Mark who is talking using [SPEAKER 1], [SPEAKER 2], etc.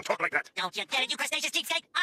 [SPEAKER 1] talk like that.
[SPEAKER 2] Don't you get it, you crustaceous cheapskate?